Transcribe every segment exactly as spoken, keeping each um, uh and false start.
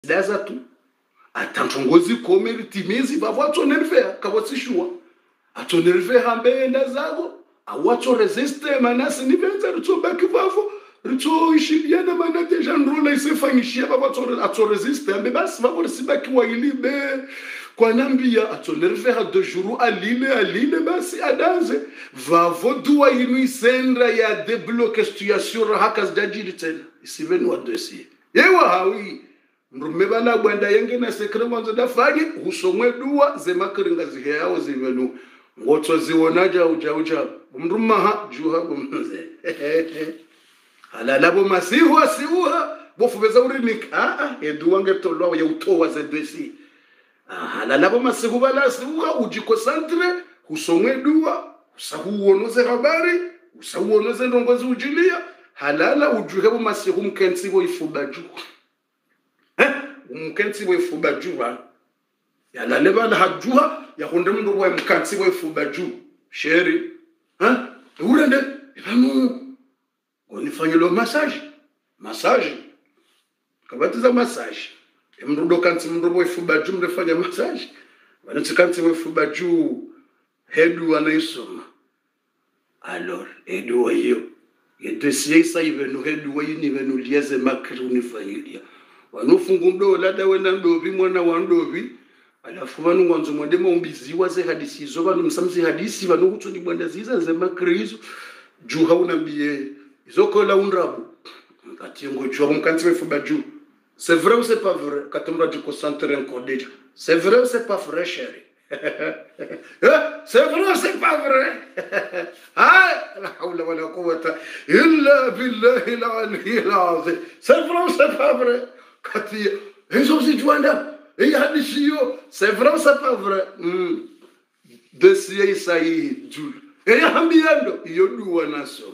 daza tu atantongozi komeri timizi bavo atonervea kabosishua atonervea hambe ndazago awacho resiste manasi nivenza rutobaki bavo ruto ishiliana manate janrola isefanyishia bavo ato ato resiste hambe basi bavo sibaki wailibe kwa nambia atonervea de jour alile alile basi adaze vavo duwa inu isendra ya debloque situation hakas dajiri tena isiveni wa dossier yewa hawi mrumebala bwanda yenge na sekre mwanzo dafanye husomwe dua zemakiringa ziheyao zivenu ngoto zionaja uja uja mruma ha juha bumze halala bo masihu asiuha bofubeza urinik a a edua ngetolwa ya utowa za desi halala bo masihu bala asiuha ujiko santre husomwe dua usahuonoze habari usahuonoze ndongozi ujilia halala ujuhe bo masihu mkensi bo ifubaju umkensi wefuba juwa ya la leba la hajuha ya honde mndo wa mkansi wefuba ju sheri ha urende ibanu onifanye lo massage massage kabatiza massage mndo kansi mndo wefuba ju mndefanya massage bana tsikansi wefuba ju hedu anaisoma alors edu wayo yedesie sa ibenu hedu wayo ni benu lieze makri unifanyilia wanufunga mdo lada wena ndovi mwana wa ndovi alafu banu ngwanzo mwendema umbiziwa ze hadisi zo banu msamzi hadisi banu kutsoni bwanda ziza ze makrizo ju hauna biye izokola unrabu ati ngojwa mkanti wefuba ju c'est vrai ou c'est pas vrai katumra du concentrer encore déjà c'est vrai ou c'est pas vrai chérie c'est vrai ou c'est pas vrai ah la hawla wala quwwata illa billahi al-aliyyil azim c'est vrai ou c'est pas vrai kati hizo zijuanda hii hadithi hiyo c'est vrai c'est pas vrai mm. Dossier isai jul eh hambiando hiyo dua naso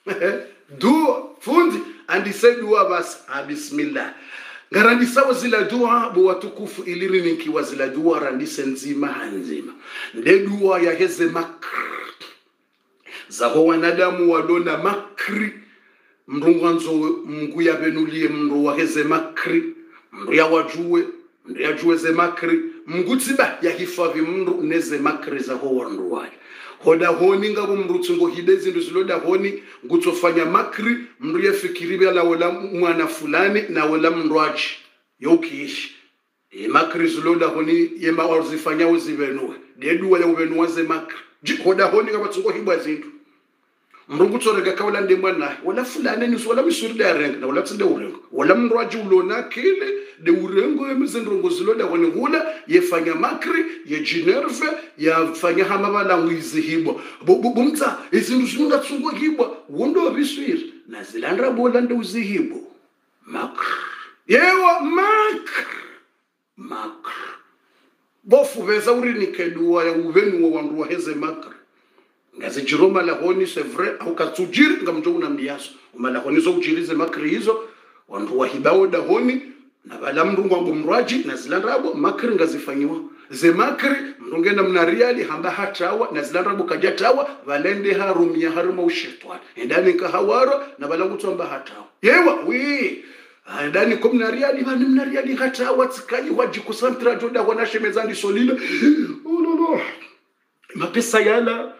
dua fundi andise dua bas bismillah garandi sawa zila dua bo watukufu iliri nikiwa zila dua randise nzima nzima nde dua ya heze makr zaho wanadamu walona makri mrungwanzo mngu ya benulie mndu wa heze makri mndu ya wajue mndu ya juwe ze makri mngutiba ya hifavi mndu neze makri za ho wandu wale hoda honi ngabo mndu tsungo hidezi ndu ziloda honi ngutofanya makri mndu ya fikiribi ala wala mwana fulani na wala mndu achi yokiishi e makri ziloda honi yema warzifanya uzivenue dedu wala uvenua ze makri hoda honi ngabo tsungo hibwa zindu mrungu tsorega kawala ndemwana wala fulane ni wala misuri da renga wala tsinde urengo wala mrwaji ulona kile de urengo emizendrongo ziloda woni hula yefanya makri ye jinerve yafanya hamabala ngizihibwa bumtsa izindu zinga tsungo hibwa wondo biswiri na zilandra bola ndo uzihibwa makr yewa makr makr bofu beza urini kedua ya uvenu wa wandu wa heze makr ngazi jiroma la honi c'est vrai au katujiri ngamjo unambiaso umala honi zo ujirize makri hizo wandu wahibao da honi na bala mrungu wangu mrwaji na zilandrabo makri ngazifanyiwa ze makri mrungenda mnariali hamba hatawa na zilandrabo kajatawa valende harumia haruma ushetwani endani kahawaro na bala ngutomba hatawa yewa wi ndani komnariali bani mnariali hatawa tsikali waji kusantra joda wanashe mezani solile oh no no mapesa yala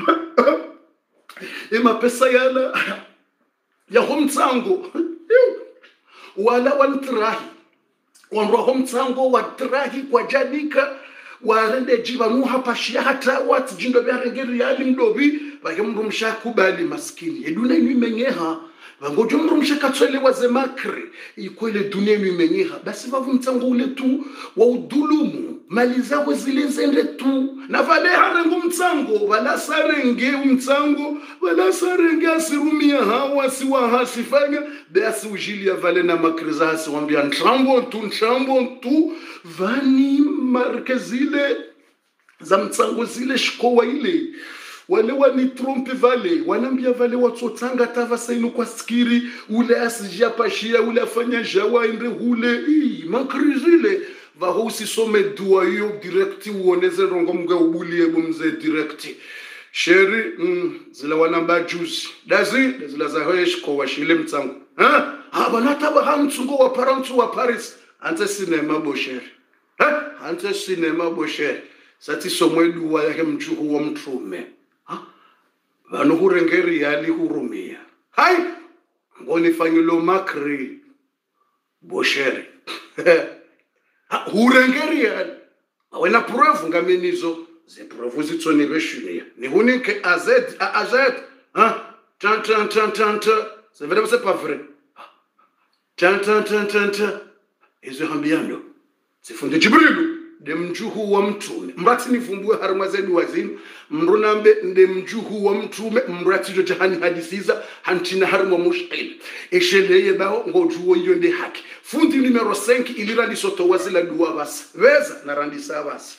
ima pesa yala ya homtsango wala wantrahi wanro homtsango watrahi kwa jadika warende jiba muha pashia hata wat jindo byarengeri yali mdobi bake mrumsha kubali maskini eduna imenyeha bangojo mrumsha katswele waze makri ikwele dunia imenyeha basi bavu mtsango ule tu wa udulumu maliza ko zile zende tu na vale harengo mtsango wala sarenge mtsango wala sarenge asirumia hawa siwa hasifanya basi ujilia vale na makriza hasi wambia ntrambo tu ntrambo tu vani markezile za mtsango zile shikowa ile wale wani trompe vale wanambia vale watsotanga tava sainu kwa skiri ule asijia pashia ule afanya jawa inde hule ii makrizile vaho usisome dua hiyo direkti uoneze rongo mga ubulie bumze direkti sheri mm, zila wanamba juice dazi zila za hoyesh kwa washile mtsangu ha ha banata ba hamtsungo wa parantu wa Paris ante sinema boshere ha ante sinema boshere sati somwedu wa yake mchuku wa mtume ha vano kurengeri yali hurumia hai ngoni fanyilo makri boshere ha hurengeri yali awena proof ngamenizo ze proof zitsoni beshunia ni hunike azed azed ha tan tan tan tan c'est vrai c'est pas vrai tan tan tan tan tan izo hambiando sifunde jibrilu de mjuhu wa mtume mrati nivumbue haruma zedu wazinu mrunambe nde mjuhu wa mtume mrati jo jahani hadisiza hantina haruma mushkil esheleye bao ngojuo iyo nde haki fundi numero cinq ilira lisoto wazila duwa basi weza na randisa basi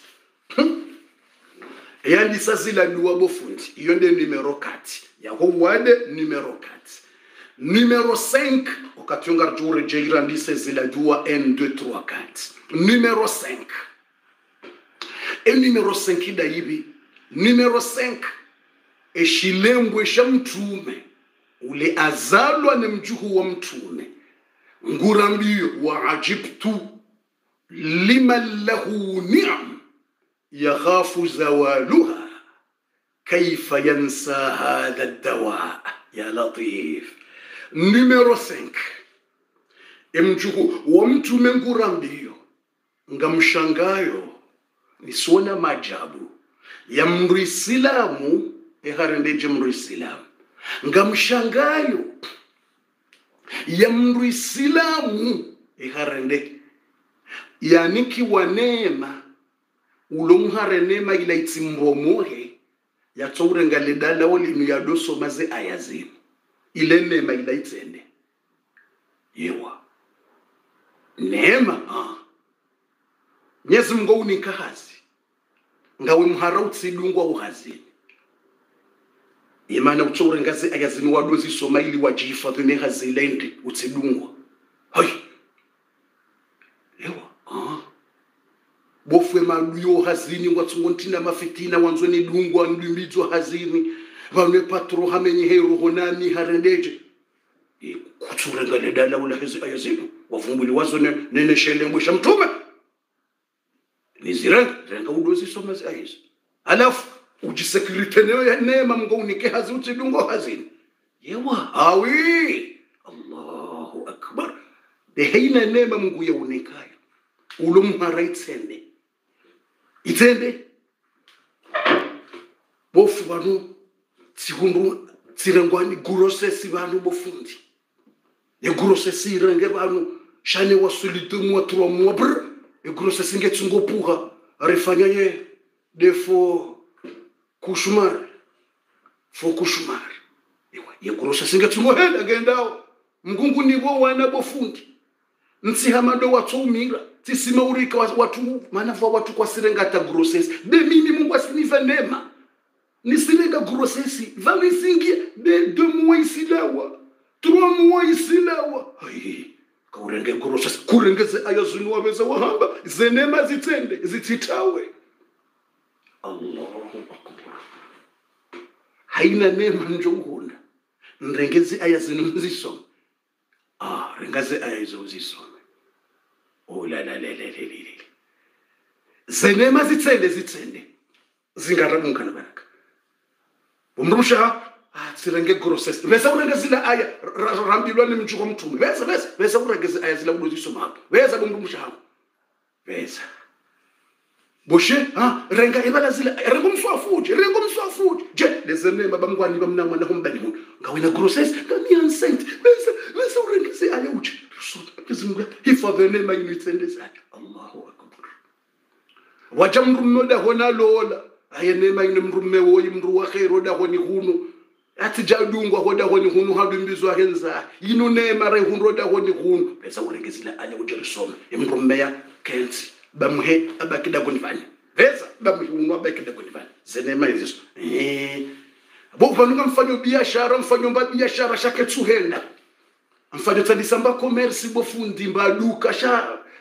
yandi sazila duwa bofundi iyo nde numero kati ya wade numero kati numero cinq okatunga jure jeira ndise zila duwa un deux trois quatre numero cinq et numero cinq daibi numero cinq eshilembwe sha mtume ule azalwa na mjuhu wa mtume ngurambiyo wa ajibtu liman lahu ni'am yakhafu zawaluha kayfa yansa hadha ad-dawa ya latif numero cinq emjuhu wa mtume ngurambiyo ngamshangayo nisiona majabu ya mrisilamu eharendeje mrisilamu ngamshangayo ya mrisilamu eharende yaniki wa neema ulomhare neema ila itimbomohe ya tsorenga ledala wali ya doso maze ayazini ile neema ila itende yewa neema ah Nyezi Mungu unikahazi ngawe mhara utsidungwa uhazini imana utsore ngazi ayazini wadozi somaili wajihifadhi ne hazilendi utsidungwa hai ewa ah bofwe maluyo hazini ngwatsungontina mafitina wanzwe ni dungwa ndimbidzo hazini vanwe patro hamenyi hero honani harendeje kutsure ngaledala ula hazi ayazini wavumbuli wazo nene shelembwe shamtume niziranga renga udozi soma zayizo alafu ujisekiriteneyo ya neema Mungu unike hazi utsidungo hazini yewa awi Allahu akbar de heina neema Mungu ya unikayo ulumhara itsende itsende bofu banu tsihundu tsirengwani gurosesi banu bofundi ye gurosesi renge banu shane wasulite mwa trois mois brr e grosse singet ngopuha refanya ye defo kushumar fo kushumar ye grosse singet ngohela gendao mgungu nibo wana bofundi ntsihamado watsumira tsisima urika watu manava watu kwa sirenga ta grosses de mimi Mungu asiniva nema ni sirenga grosses va misingi de deux mois isilawa trois mois isilawa ai kurenge grossesse kurengeze ayazunwa beza wahamba zenema zitende zititawe Allahu akbar haina nema njongona ndengeze ayazinu zisoma ah rengaze ayazo zisoma oh la la la la la zenema zitende zitende zingaramuka nabaraka umrusha ah sirenge grossesse besa urengezila aya rambilwa ni mjuko mtume besa besa besa urengeze aya zila udozi soma besa bomrumusha hapo besa boshe ah renga ibala zila rengo mswafuji rengo mswafuji je lezenema bamngwani bamnamwa na hombani hu ngawena grossesse ngani enceinte besa besa urengeze aya uchi sota kizungu hifadhi nema initende zake Allahu akbar wajamrumoda hona lola aya nema inemrume woyi mru wa khairu da honi hunu ati jadungwa hoda honi hunu hadumbizwa henza yinu nema re hunu roda honi hunu besa urengezila aya ujerisoma imrume ya kenzi bamhe abakida kunifanya besa bamhe hunu abakida kunifanya zenema hizo eh bo vanunga mfanyo biashara mfanyo mba biashara shake tsuhenda mfanyo tsadisamba commerce bofundi mbaduka sha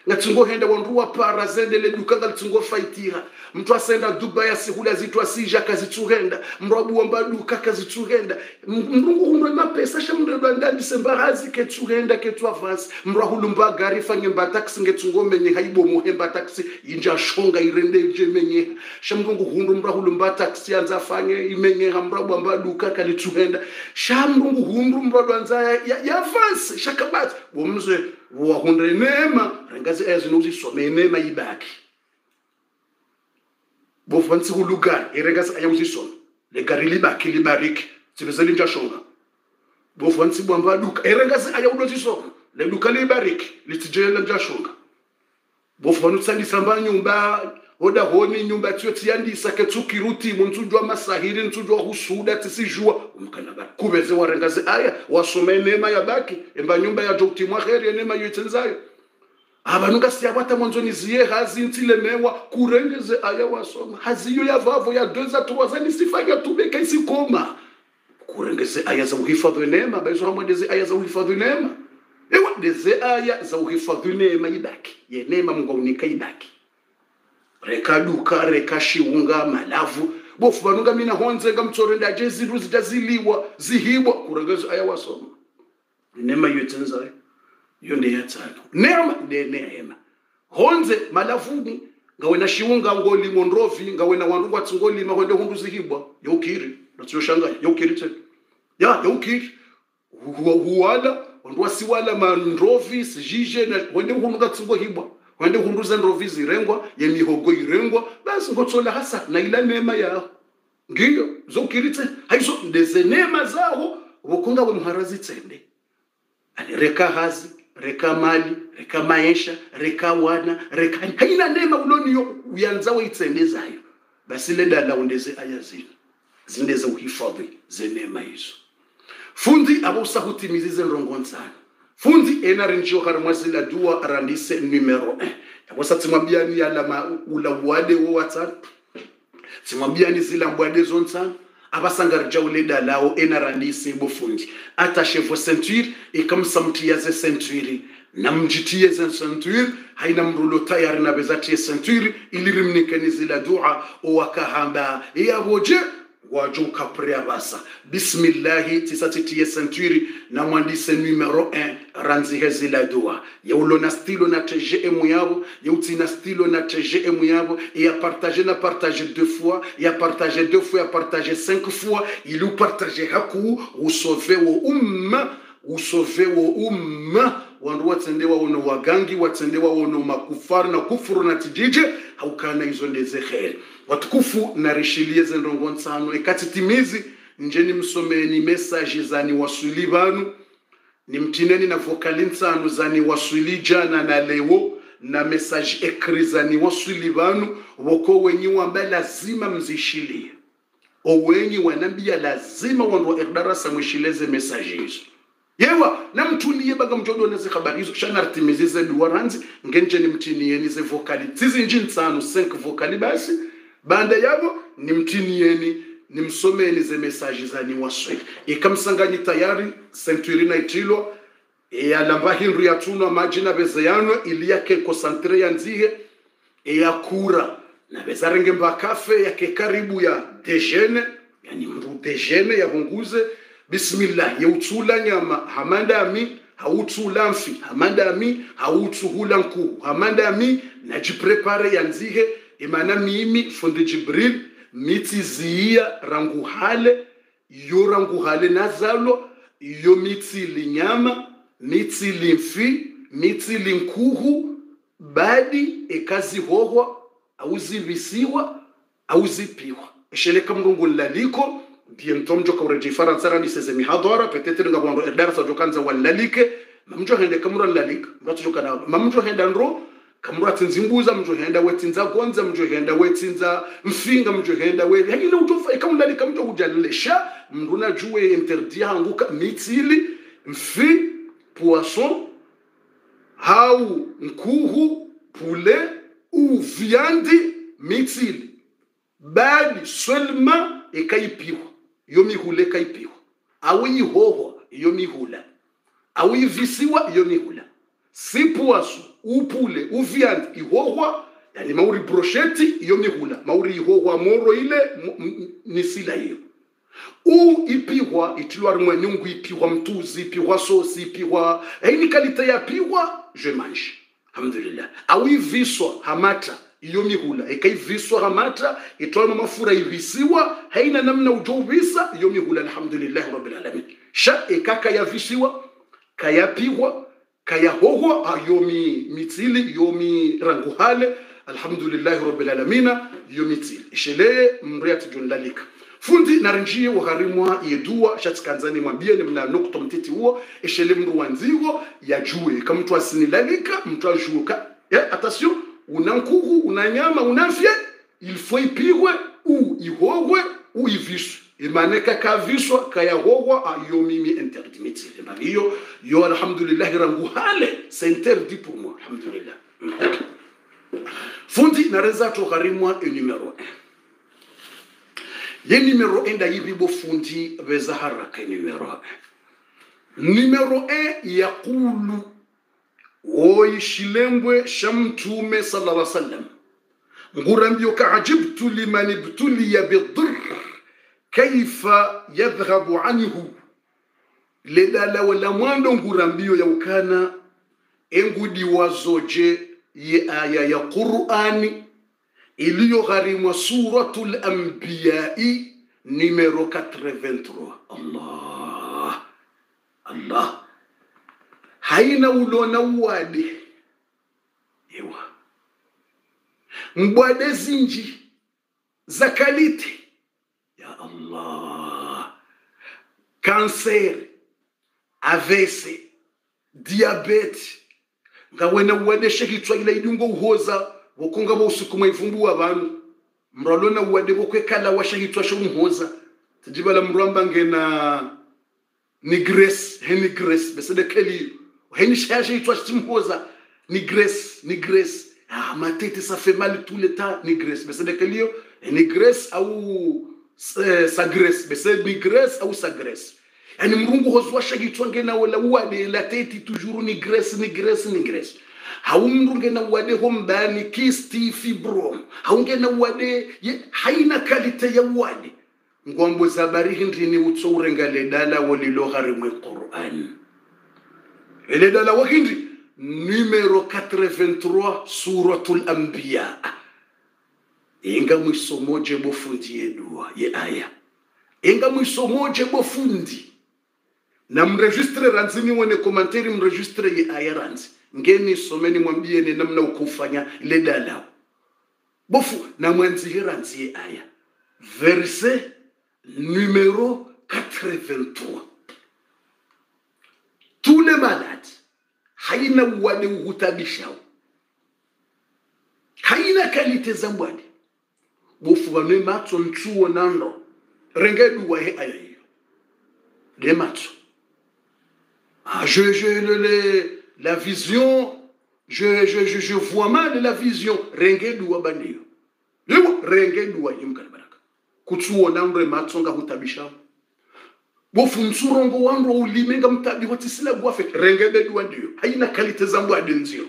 ngatungo henda wanruwa para zende le dukanga litungo faitira mtu asenda Dubai asihula zitu asija kazituhenda mrabu wamba duka kazituhenda mrungu humre mapesa shamre banda disembarazi ketuhenda ketu avance mrahulu mba gari fange mba taxi ngetungo menye haibo muhemba taxi inja shonga irende je menye shamrungu hundu mrahulu mba taxi anza fange imenye mrabu wamba duka kalituhenda shamrungu hundu mrabu anza ya, ya avance shakabat bomze wa hundre nema rangazi ezinuzi some nema ibaki bofansi hulugar erengazi ayuzi some le gari libaki libariki sibezeli njashonga bofansi bwamba duka erengazi ayuzi some le duka libariki litijela njashonga bofanu tsandi samba nyumba oda honi nyumba tsoti yandisa ketsukiruti muntsujwa masahiri ntsujwa husuda tisijua umkanaba kubeze warengazi aya wasome nema yabaki emba nyumba ya jokti mwaheri nema yitsenzayo abanuka siyabata monzoni ziye hazi ntile mewa kurengeze aya wasoma haziyo ya vavo ya doza tuwazani sifanya tubeka isikoma kurengeze aya za uhifadhi nema bazo hamwendeze aya za uhifadhi nema ewa deze aya za uhifadhi nema ibaki ye nema mngaunika ibaki reka duka reka shiunga malavu bofu banunga mina honze ngamtsore ndaje ziru zitaziliwa zihibwa kurengeze aya wasoma nema yitsenzayo yonde yatsalo nema de nema honze malavuni ngawe na shiunga ngoli monrovi ngawe na wandu watsingoli ma honde hundu zihibwa yokiri natso shangaya yokiri tse ya yokiri huwala wandu wasiwala manrovi sijije na honde hundu gatsingo hibwa honde hundu za nrovi zirengwa yemihogo irengwa basi ngotsola hasa na ila nema ya ngiyo zokiri tse haiso ndeze nema zaho bokunga we muharazi tsende ani reka hazi reka mali reka maisha reka wana reka haina nema uloniyo uyanzawe itsendezayo basi le dala undeze ayazini zindeze uhifadhi zenema hizo fundi abosahutimizize nrongonzana fundi enarinjio harmazila dua arandise numero one abosatimwabiani yala ula wade wo WhatsApp timwabiani zila mbwade zontsana abasangarja uleda lao enarandise bofundi attache vos ceintures et comme samtia ze ceinture na mjitie ze ceinture haina mrulo tayari na bezatie ceinture ilirimnikani zila dua wakahamba ya woje wajuka priabasa bismillah tisatitie ceinture na mwandise numero one ranzi zila dua ya ulona stilo na tgm yabo ya utina stilo na tgm yabo et à partager na partager deux fois et à partager deux fois et à partager cinq fois il ou partager haku ou sauver wo umma ou sauver wo umma wandu watsendewa wono wagangi watsendewa wono makufari na kufuru na tijije haukana hizo ndeze khair watukufu na rishilie zendongo nsano ekati timizi njeni msomeni message zani wasuli banu ni mtineni na vokali nsano zani wasuli jana na leo na message ekri zani wasuli banu woko wenyi wamba lazima mzishilie o wenyi wanambia lazima wandu erdarasa mwishileze message hizo yewa na mtuliye baga mjodo neze habari hizo shanartimizize duwaranzi ngenje ni mtinieni ze vokali tizi njini nsano cinq vokali basi banda yabo ni mtinieni ni msomeni ze message zani waswe ikamsanganyi tayari ceinture na itilo e alamba hinru ya tuno majina bezeyano ili yake concentre ya nzihe e ya kura na bezarenge mba kafe yake karibu ya dejene yani mru dejene ya bunguze bismillah ya utula nyama hamanda ami hautula mfi hamanda ami hautuhula nku hamanda ami najiprepare ya nzihe imana mimi fundi Jibril miti ziya rangu hale yo rangu hale nazalo yo miti linyama miti limfi miti linkuhu badi ekazi hohwa auzi visiwa auzi piwa esheleka mgongo laliko bientôt mjoka ureji faransara ni seze mihadhara peut-être ngabwando darasa jokanza walalike mamjo hende kamura lalika ngato jokana mamjo henda ndro kamura tinzimbuza mjo henda wetinza gonza mjo henda wetinza mfinga mjo henda we hile utofa ikamlalika mjo ujalesha mnduna juwe interdit hanguka mitili mfi poisson hau nkuhu poulet ou viande mitili bali seulement ekaipiwa yomi hule kaipiwa awi hoho yomi hula awi visiwa yomi hula si poisson upule uviand ihohwa yani mauri brochette iyo mihula mauri ihohwa moro ile ni sila hiyo u ipihwa itilwa rimwe nyungu ipihwa mtuzi ipihwa sosi ipihwa haini kalite ya pihwa je mange alhamdulillah au iviswa hamata iyo mihula ikaiviswa hamata itwa mafura ivisiwa haina namna ujovisa iyo mihula alhamdulillah rabbil alamin sha ikaka yavisiwa kayapihwa kayahohwa yomi mitili yomi ranguhale alhamdulillah rabbil alamin yomi mitili shele mriat junlalika fundi narinjie waharimwa yedua shatikanzani mwambie ni mna nukto mtiti huo eshele mru wanzigo yajue kama mtu asinilalika mtu ajuka ya attention unankugu unanyama unafye il faut ipigwe ou ihogwe ou iviswe imaneka kaviswa kayahogwa ayo mimi interdit mitili hiyo yo alhamdulillah rangu hale c'est interdit pour moi alhamdulillah fundi nareza to harimwa e numero un ye numero un da yibibo fundi beza haraka numero un numero un yaqulu o shilembwe shamtume sallallahu alaihi wasallam ngurambio ka ajibtu liman ibtuliya bidhur kaifa yadhhabu anhu ledala wala mwando ngurambio ya ukana engudi wazoje ye aya ya Qur'ani iliyo gharimwa suratul anbiya numero quatre-vingt-trois Allah Allah haina ulona uwade ewa mbwade zinji zakalite ya Allah cancer A V C diabete ngawena uwade shekitwa ila idungo uhoza bokunga bo usukuma ivumbu abantu mralona uwade bokwekala washahitwa sho umhoza tijibala mramba ngena ni grace heni grace besede keli heni shaje itwa chimhoza ni grace ni grace ah matete ça fait mal tout le temps ni grace besede keli ni grace au sa grace besede ni grace au sa grace yani mrungu hozwa shagitwa ngena wala uwade la tete toujours ni grace ni grace ni grace haumrunge na uwade hombani kisti fibro haunge na uwade haina kalite ya uwade ngombo za barihi ndini utsoure ngale dala wolilo harimwe Qur'an ele dala wakindi numero quatre-vingt-trois suratul anbiya inga mwisomoje bofundi yedua ye aya inga mwisomoje bofundi na mregistre ranzini wone komanteri mregistre ye aya ranzi ngeni someni mwambie ni namna ukufanya ile dala bofu na mwanzi ranzi ye aya verset numéro quatre-vingt-trois. Tous les malades, haina wade uhutabishao, haina kalite za mwade, bofu wane mato nchuo nando, rengedu wa he aya hiyo, le mato. Ah, je, je, le, le, la vision, je, je, je, je vois mal la vision, rengedu wa bandiyo. Lewa, rengedu wa hiyo mkana. Kutsuo namre matsonga hutabisha bofu msurongo wangu ulimenga mtabi hotisila gwafe rengede duwa ndiyo haina kalite zambu adenzio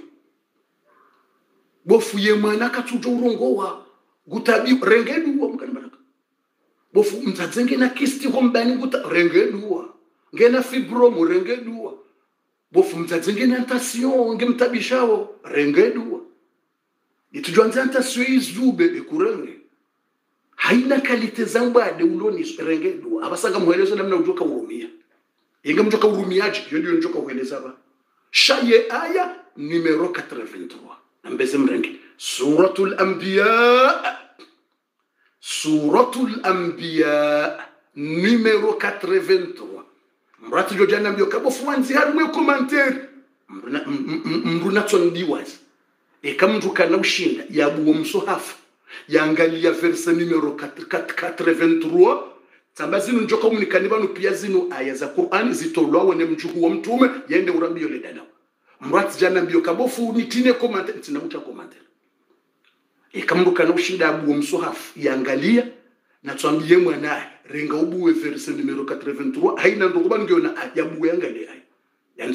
bofu ye mwana katujo urongo wa gutabi rengedu wa mkani baraka bofu mtazenge na kisti hombani guta rengedu wa ngena fibromu rengedu wa bofu mtazenge na antasyon nge mtabishao rengedu wa itujuanze antasyon izube ekurenge haina kalite zambade uloni rengedu abasanga muhelezo namna ujoka urumia inga mjoka urumiaje yo ndio njoka uheleza ba shaye aya numero quatre-vingt-trois ambeze mrenge suratul anbiya suratul anbiya numero quatre-vingt-trois mrati jo jana mbio kabo fuanzi harimwe commentaire mruna tsondiwazi e kama mjuka na ushinda yabuo msohafu yangalia verset numero quatre-vingt-trois tambazinu njoka umunikani banu pia zinu aya za Qur'an zitolwa wone mjuku wa mtume yende urambio le dada mrati jana mbio kabofu nitine comment tina uta comment e kamruka na ushinda abu msohafu yangalia na twambie mwana renga ubuwe verset numero quatre-vingt-trois haina ndo kubani ngiona ajabu yangalia yanzi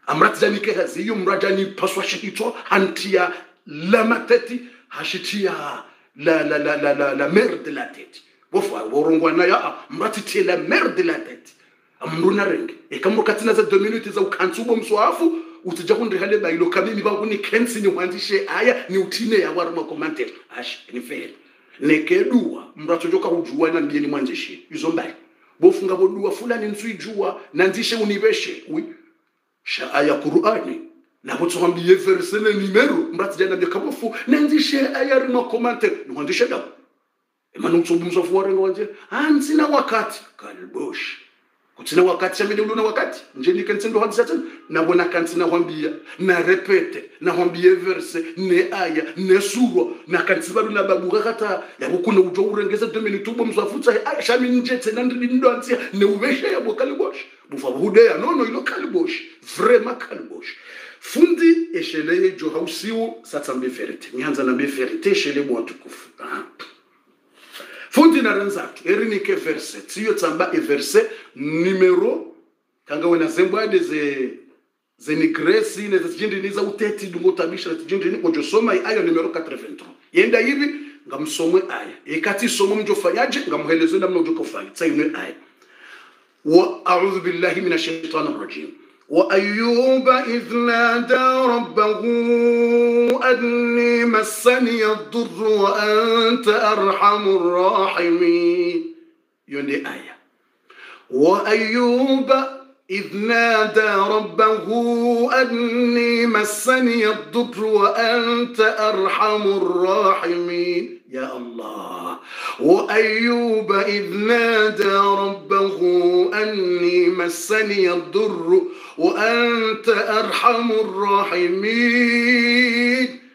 amrati zanike haziyo mrajani paswa shito hantia la mateti hashitia la la la la la, la mer de la tête bofa borongwa na ya mrati tie la mer de la tête amruna renge ekamrukatina za deux minutes za ukantsubo mswafu utija kundi hale bayilo kamimi bakuni kensi ni mwandishe aya ni utine ya warma commentaire ash ni fair nekedua mrati joka ujua na ndiye ni mwandishi izo mbali bofunga bodua fulani nswijua nandishe unibeshe oui sha aya Qur'ani na botsombiye verse le numero mrati jana byo kabofu nandishe aya rima commentaire ni mwandishe da emanu tsubumzo fuware ngwanje hansina wakati kalbosh kutsina wakati chamele ulona wakati njeni kensendo hadisa tena na bona kantina hwambia na repete na hwambia verse ne aya ne sura na kantiba luna babuga kata yabukuna ujo urengeza deux minutes bo mzafutsa aya shami njetse na ndidi ndo antia ne ubesha ya bokalbosh bufa bude ya nono ilo kalbosh vraiment kalbosh fundi eshele jo hausiu satsambe ferite nyanza na be ferite eshele mwa tukufu fundi na ranzatu erinike verse tiyo tsamba e verse numero kanga wena zembwade ze ze ni gresi ne zijindi niza uteti dungotabisha zijindi ni ojo soma ayo numero quatre-vingt-trois yenda hivi ngamsomwe aya ekati somo mjofanyaje ngamuhelezo namna ujo kufanya tsayine aya wa a'udhu billahi minash shaitanir rajim وأيوب إذ نادى ربه أني مسني الضر وأنت أرحم الراحمين يوني آية وأيوب إذ نادى ربه أني مسني الضر وأنت أرحم الراحمين يا الله وأيوب إذ نادى ربه أني مسني الضر وأنت أرحم الراحمين